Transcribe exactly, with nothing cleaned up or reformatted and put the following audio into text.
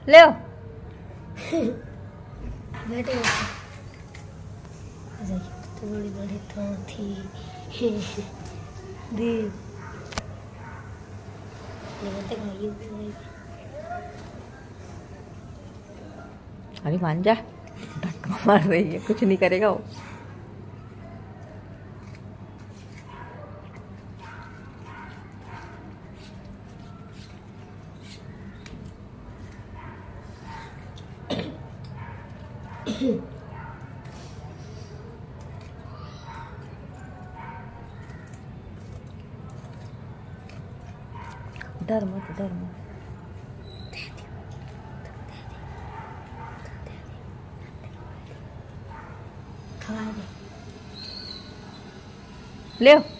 ले आओ। बैठे तो बड़ी बड़ी तो थी दी अरे मान जा, धक्का मार रही है, कुछ नहीं करेगा वो। डर मत, डर मत। ले आओ।